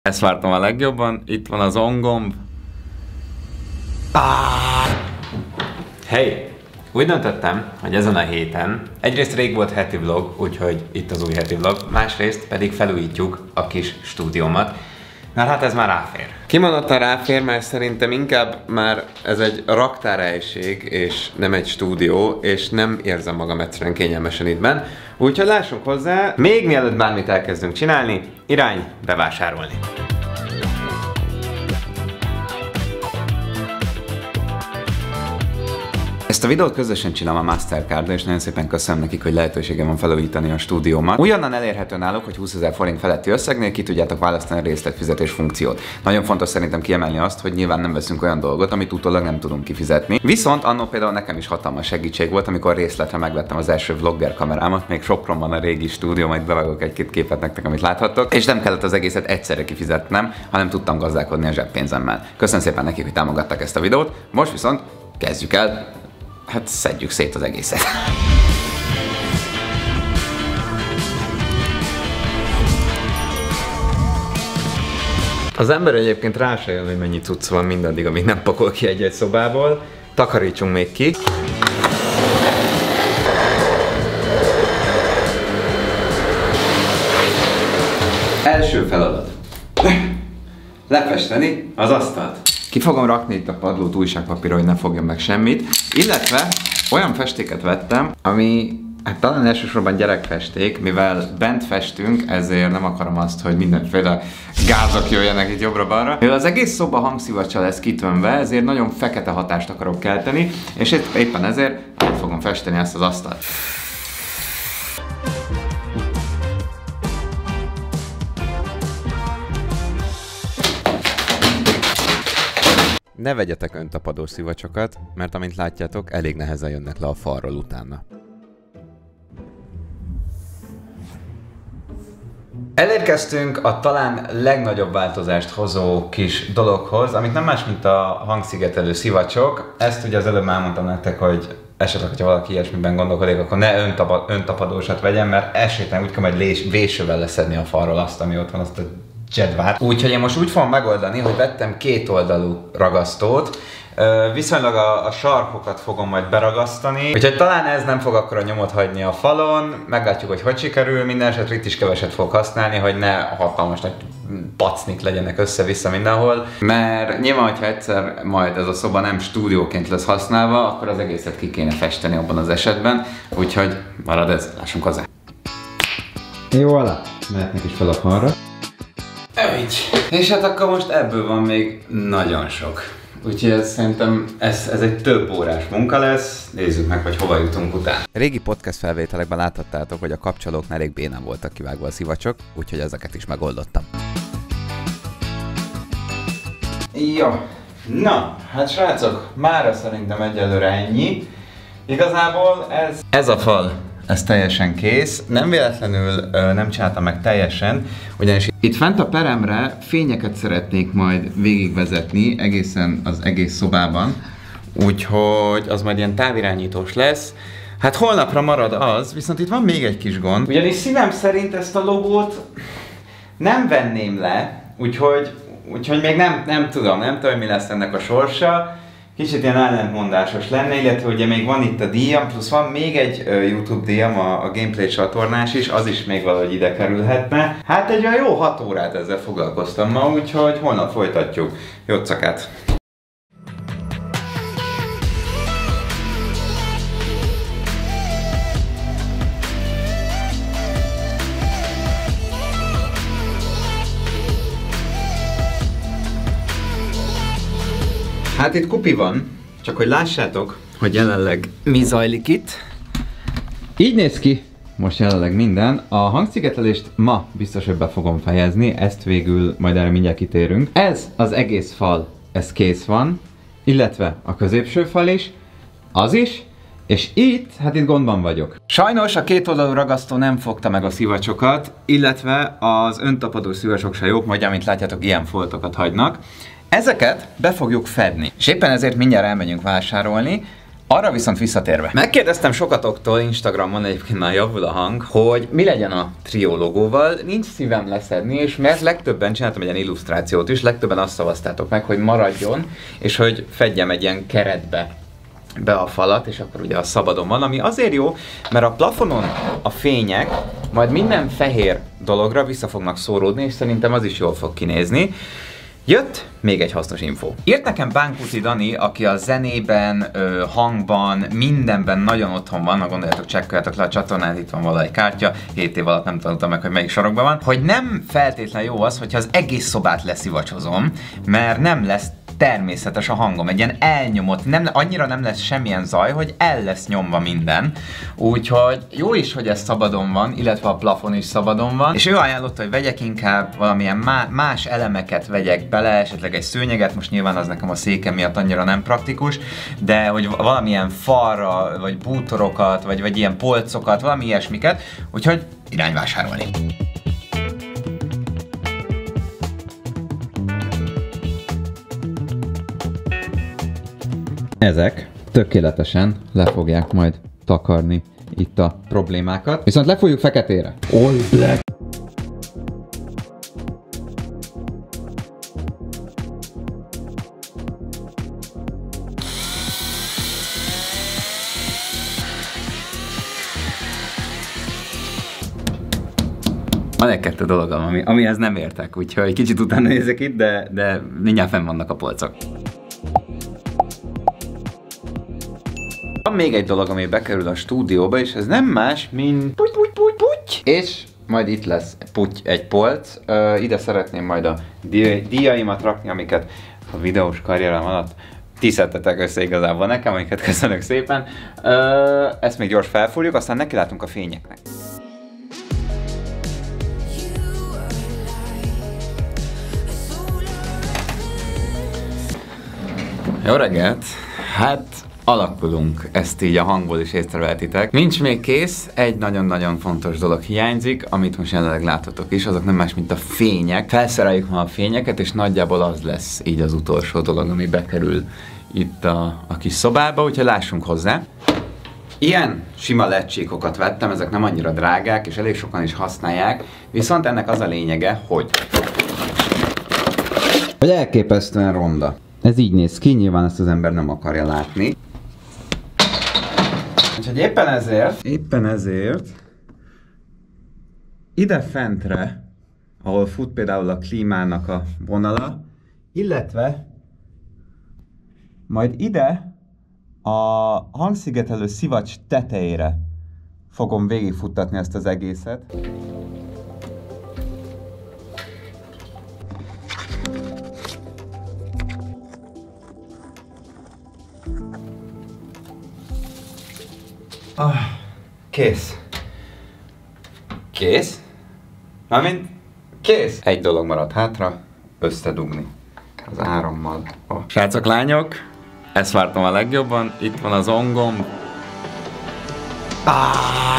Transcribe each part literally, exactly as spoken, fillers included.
Ezt vártam a legjobban, itt van az ongomb. Ah! Hey! Úgy döntöttem, hogy ezen a héten egyrészt rég volt heti vlog, úgyhogy itt az új heti vlog, másrészt pedig felújítjuk a kis stúdiómat, mert hát ez már ráfér. Kimondottan ráfér, mert szerintem inkább már ez egy raktárhelység, és nem egy stúdió, és nem érzem magam egyszerűen kényelmesen itt benn. Úgyhogy lássunk hozzá, még mielőtt bármit elkezdünk csinálni, irány bevásárolni. Ezt a videót közösen csinálom a Mastercarddal, és nagyon szépen köszönöm nekik, hogy lehetőségem van felújítani a stúdiómat. Újonnan elérhető náluk, hogy húszezer forint feletti összegnél ki tudjátok választani a részletfizetés funkciót. Nagyon fontos szerintem kiemelni azt, hogy nyilván nem veszünk olyan dolgot, amit utólag nem tudunk kifizetni. Viszont annó például nekem is hatalmas segítség volt, amikor részletre megvettem az első vlogger kamerámat, még Sopronban a régi stúdió, majd bevágok egy-két képet nektek, amit láthattok, és nem kellett az egészet egyszerre kifizetnem, hanem tudtam gazdálkodni a zseppénzemmel. Köszönöm szépen nekik, hogy támogatták ezt a videót. Most viszont kezdjük el. Hát szedjük szét az egészet. Az ember egyébként rá se jön, hogy mennyi cucc van mindaddig, amíg nem pakol ki egy-egy szobából. Takarítsunk még ki. Első feladat. Lefesteni az asztalt. Ki fogom rakni itt a padlót újságpapírra, hogy ne fogjon meg semmit. Illetve olyan festéket vettem, ami hát talán elsősorban gyerekfesték, mivel bent festünk, ezért nem akarom azt, hogy mindenféle gázok jöjjenek itt jobbra-balra. Mivel az egész szoba hangszivaccsal lesz kitömve, ezért nagyon fekete hatást akarok kelteni, és éppen ezért át fogom festeni ezt az asztalt. Ne vegyetek öntapadós szivacsokat, mert amint látjátok, elég nehezen jönnek le a falról utána. Elérkeztünk a talán legnagyobb változást hozó kis dologhoz, amit nem más, mint a hangszigetelő szivacsok. Ezt ugye az előbb már mondtam nektek, hogy esetleg, hogyha valaki ilyesmiben gondolkodik, akkor ne öntapa, öntapadósat vegyen, mert esélytelen úgy kell majd vésővel leszedni a falról azt, ami ott van, azt a zsedvát. Úgyhogy én most úgy fogom megoldani, hogy vettem két oldalú ragasztót, viszonylag a, a sarkokat fogom majd beragasztani, úgyhogy talán ez nem fog akkora nyomot hagyni a falon, meglátjuk, hogy hogy sikerül, minden esetre itt is keveset fog használni, hogy ne hatalmas nagy pacnik legyenek össze-vissza mindenhol, mert nyilván, hogyha egyszer majd ez a szoba nem stúdióként lesz használva, akkor az egészet ki kéne festeni abban az esetben, úgyhogy marad ez, lássunk hozzá. Jó, alá, mehetnek is fel a falra. Így. És hát akkor most ebből van még nagyon sok. Úgyhogy ez, szerintem ez, ez egy több órás munka lesz. Nézzük meg, hogy hova jutunk utána. Régi podcast felvételekben láthattátok, hogy a kapcsolóknál elég bénán voltak kivágva a szivacsok, úgyhogy ezeket is megoldottam. Jó. Na, hát srácok, mára szerintem egyelőre ennyi. Igazából ez... Ez a fal. Ez teljesen kész. Nem véletlenül ö, nem csináltam meg teljesen, ugyanis itt fent a peremre fényeket szeretnék majd végigvezetni egészen az egész szobában, úgyhogy az majd ilyen távirányítós lesz. Hát holnapra marad az, viszont itt van még egy kis gond, ugyanis szívem szerint ezt a logót nem venném le, úgyhogy, úgyhogy még nem, nem tudom, nem tudom, mi lesz ennek a sorsa. Kicsit ilyen ellentmondásos lenne, illetve ugye még van itt a díjam, plusz van még egy uh, YouTube díjam, a, a gameplay csatornás is, az is még valahogy ide kerülhetne. Hát egy olyan jó hat órát ezzel foglalkoztam ma, úgyhogy holnap folytatjuk. Jó cakát! Hát itt kupi van, csak hogy lássátok, hogy jelenleg mi zajlik itt. Így néz ki most jelenleg minden. A hangszigetelést ma biztos, hogy be fogom fejezni, ezt végül majd erre mindjárt kitérünk. Ez az egész fal, ez kész van, illetve a középső fal is, az is, és itt, hát itt gondban vagyok. Sajnos a két oldalú ragasztó nem fogta meg a szivacsokat, illetve az öntapadó szivacsok se jók, majd amint látjátok, ilyen foltokat hagynak. Ezeket be fogjuk fedni, és éppen ezért mindjárt elmegyünk vásárolni. Arra viszont visszatérve. Megkérdeztem sokatoktól, Instagramon egyébként már javul a hang, hogy mi legyen a Trio logóval. Nincs szívem leszedni, és mert legtöbben csináltam egy ilyen illusztrációt is, legtöbben azt szavaztátok meg, hogy maradjon, és hogy fedjem egy ilyen keretbe be a falat, és akkor ugye a szabadon van, ami azért jó, mert a plafonon a fények majd minden fehér dologra vissza fognak szóródni, és szerintem az is jól fog kinézni. Jött még egy hasznos info. Írt nekem Bánkuti Dani, aki a zenében, ö, hangban, mindenben nagyon otthon van, na gondoljátok, csekkoljátok le a csatornát, itt van valahogy kártya, hét év alatt nem tanultam meg, hogy melyik sarokban van, hogy nem feltétlen jó az, hogyha az egész szobát leszivacsozom, mert nem lesz természetes a hangom, egy ilyen elnyomott, nem, annyira nem lesz semmilyen zaj, hogy el lesz nyomva minden. Úgyhogy jó is, hogy ez szabadon van, illetve a plafon is szabadon van. És ő ajánlotta, hogy vegyek inkább valamilyen má, más elemeket vegyek bele, esetleg egy szőnyeget, most nyilván az nekem a székem miatt annyira nem praktikus, de hogy valamilyen falra, vagy bútorokat, vagy, vagy ilyen polcokat, valami ilyesmiket, úgyhogy irány vásárolni. Ezek tökéletesen le fogják majd takarni itt a problémákat. Viszont lefújjuk feketére. All black. Van egy-kettő dologom, ami, amihez nem értek, úgyhogy kicsit utána nézek itt, de, de mindjárt fenn vannak a polcok. Van még egy dolog, ami bekerül a stúdióba, és ez nem más, mint puty, puty, puty, puty. És majd itt lesz puty, egy polc. Uh, ide szeretném majd a díjaimat rakni, amiket a videós karrierem alatt ti szedtetek össze igazából nekem, amiket köszönök szépen. Uh, ezt még gyors felfúrjuk, aztán nekilátunk a fényeknek. Jó reggelt! Hát alakulunk, ezt így a hangból is észrevehetitek. Nincs még kész, egy nagyon-nagyon fontos dolog hiányzik, amit most jelenleg láthatok is, azok nem más, mint a fények. Felszereljük ma a fényeket, és nagyjából az lesz így az utolsó dolog, ami bekerül itt a, a kis szobába, úgyhogy lássunk hozzá. Ilyen sima ledcsíkokat vettem, ezek nem annyira drágák, és elég sokan is használják, viszont ennek az a lényege, hogy... hogy elképesztően ronda. Ez így néz ki, nyilván ezt az ember nem akarja látni. Úgyhogy éppen ezért, éppen ezért ide fentre, ahol fut például a klímának a vonala, illetve majd ide a hangszigetelő szivacs tetejére fogom végigfuttatni ezt az egészet. Ah, kész. Kész? Mármint kész. Egy dolog maradt hátra, összedugni az árammal. Oh. Srácok, lányok, ezt vártam a legjobban, itt van az ongom. Ah!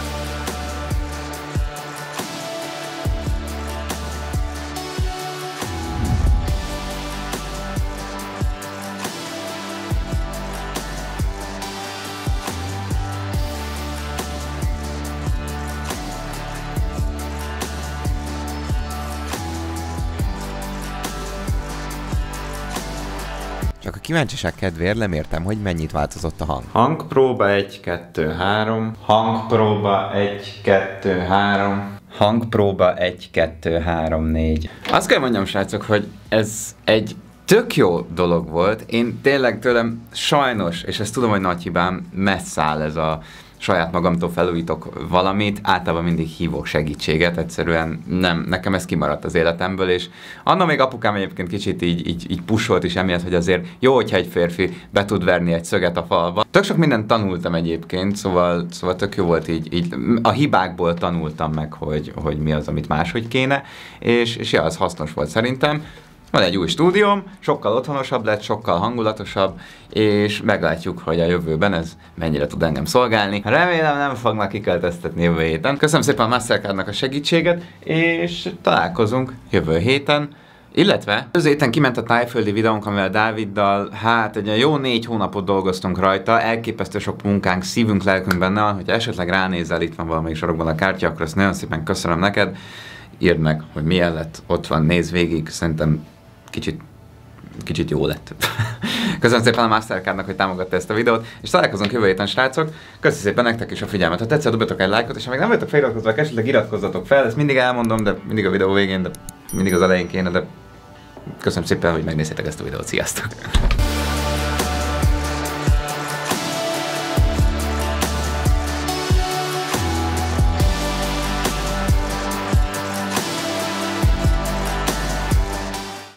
Csak a kíváncsiság kedvéért lemértem, hogy mennyit változott a hang. Hangpróba egy, kettő, három. Hangpróba egy, kettő, három. Hangpróba egy, kettő, három, négy. Azt kell mondjam, srácok, hogy ez egy tök jó dolog volt. Én tényleg tőlem sajnos, és ezt tudom, hogy nagy hibám, messze áll ez a saját magamtól felújítok valamit, általában mindig hívok segítséget, egyszerűen nem, nekem ez kimaradt az életemből, és annak még apukám egyébként kicsit így, így, így pusolt is emiatt, hogy azért jó, hogyha egy férfi be tud verni egy szöget a falba. Tök sok mindent tanultam egyébként, szóval, szóval tök jó volt így, így a hibákból tanultam meg, hogy, hogy mi az, amit máshogy kéne, és, és ja, az hasznos volt szerintem. Van egy új stúdióm, sokkal otthonosabb lett, sokkal hangulatosabb, és meglátjuk, hogy a jövőben ez mennyire tud engem szolgálni. Remélem nem fognak kiköltöztetni jövő héten. Köszönöm szépen a Mastercardnak a segítséget, és találkozunk jövő héten. Illetve az héten kiment a tájföldi videónk, amivel Dáviddal, hát egy jó négy hónapot dolgoztunk rajta, elképesztő sok munkánk, szívünk, lelkünk benne van, hogyha esetleg ránézel, itt van valamelyik sorokban a kártya, akkor ezt nagyon szépen köszönöm neked. Írd meg, hogy milyen lett, ott van, nézd végig, szerintem kicsit, kicsit jó lett. Köszönöm szépen a Mastercardnak, hogy támogatta ezt a videót, és találkozunk jövő héten, srácok. Köszönöm szépen nektek is a figyelmet. Ha tetszett, dobjatok egy lájkot, és ha még nem vagytok feliratkozva, esetleg iratkozzatok fel, ezt mindig elmondom, de mindig a videó végén, de mindig az elején kéne, de köszönöm szépen, hogy megnéztétek ezt a videót. Sziasztok!